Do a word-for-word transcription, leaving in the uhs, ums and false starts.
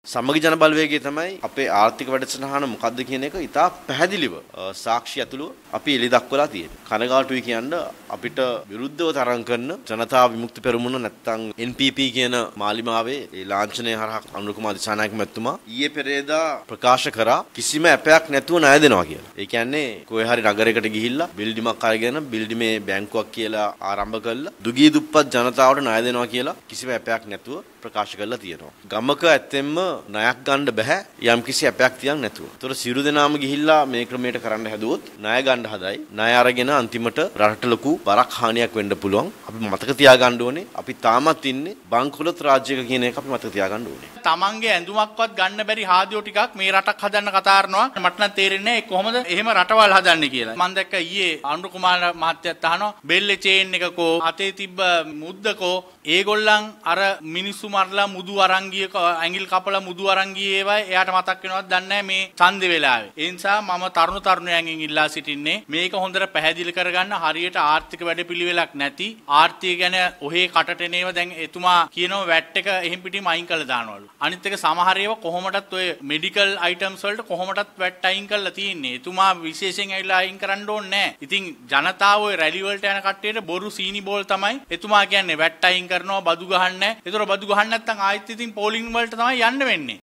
සමගි ජන බලවේගය තමයි අපේ ආර්ථික වැඩසටහන මොකද්ද කියන එක ඉතා පැහැදිලිව සාක්ෂි ඇතුළු අපි එළි දක්වලා තියෙනවා. කනගාටුයි කියන්නේ අපිට විරුද්ධව තරම් කරන ජනතා විමුක්ති පෙරමුණ නැත්නම් එන් පී පී කියන මාලිමාවේ ඒ ලාංඡනය හරහා අනුර කුමාර දිසානායක මැතිතුමා ඊයේ පෙරේදා ප්‍රකාශ කරා කිසිම ඇපයක් නැතුව ණය දෙනවා කියලා. ඒ කියන්නේ කොහේ හරි නගරයකට ගිහිල්ලා බිල්ඩිමක් අරගෙන බිල්ඩිමේ බැංකුවක් කියලා ආරම්භ කළා දුගී දුප්පත් ජනතාවට ණය දෙනවා කියලා කිසිම ඇපයක් නැතුව ප්‍රකාශ කරලා තියෙනවා. ගමක ඇත්තෙන්ම ණයක් ගන්න බෑ යම් කිසි ඇපයක් තියන් නැතුව. ඒතර සියලු දෙනාම ගිහිල්ලා මේ ක්‍රමයට කරන්න හැදුවොත් ණය ගන්න හදයි. ණය අරගෙන අන්තිමට රටට ලොකු බරක් හානියක් වෙන්න පුළුවන්. අපි මතක තියාගන්න ඕනේ අපි තාමත් ඉන්නේ බංකොලොත් රාජ්‍යයක කියන එක අපි මතක තියාගන්න ඕනේ. තමන්ගේ ඇඳුමක්වත් ගන්න බැරි හාදියෝ ටිකක් මේ රටක් හදන්න කතා කරනවා. මට නම් තේරෙන්නේ නැහැ කොහොමද එහෙම රටවල් හදන්නේ කියලා. මම දැක්ක ඊයේ අනුර කුමාර මහත්තයාත් අහනවා බෙල්ලේ චේන් එකකෝ අතේ තිබ්බ මුද්දකෝ ඒගොල්ලන් අර මිනිස්සු මරලා මුදු අරන් ගිය ඇඟිලි කපලා මුදු අරන් ගියේ ඒවා එයාට මතක් වෙනවද දන්නේ නැහැ මේ ඡන්දේ වෙලාවේ. ඒ නිසා මම තරුණ තරුණයන්ගෙන් ඉල්ලා සිටින්නේ මේක හොඳට පැහැදිලි කරගන්න හරියට ආර්ථික වැඩපිළිවෙලක් නැති ආර්ථිකය ගැන ඔහේ කටට එනේව දැන් එතුමා කියනවා වැට් එක එහෙම් පිටින්ම අයින් කරලා දානවලු. අනිත් එක සමහර ඒවා කොහොමදත් ඔය මෙඩිකල් අයිටම්ස් වලට කොහොමදත් වැට් අයින් කරලා තියෙන්නේ. එතුමා විශේෂයෙන් ඇවිල්ලා අයින් කරන්න ඕනේ නැහැ. ඉතින් ජනතාව ඔය රැලි වලට යන කට්ටියට බොරු සීනි බෝල් තමයි එතුමා කියන්නේ වැට් අයින් කරනවා බදු ගහන්නේ නැහැ. ඒතර බදු ගහන්න නැත්නම් ආයෙත් ඉතින් පෝලිං වලට තමයි යන්න වෙන්නේ.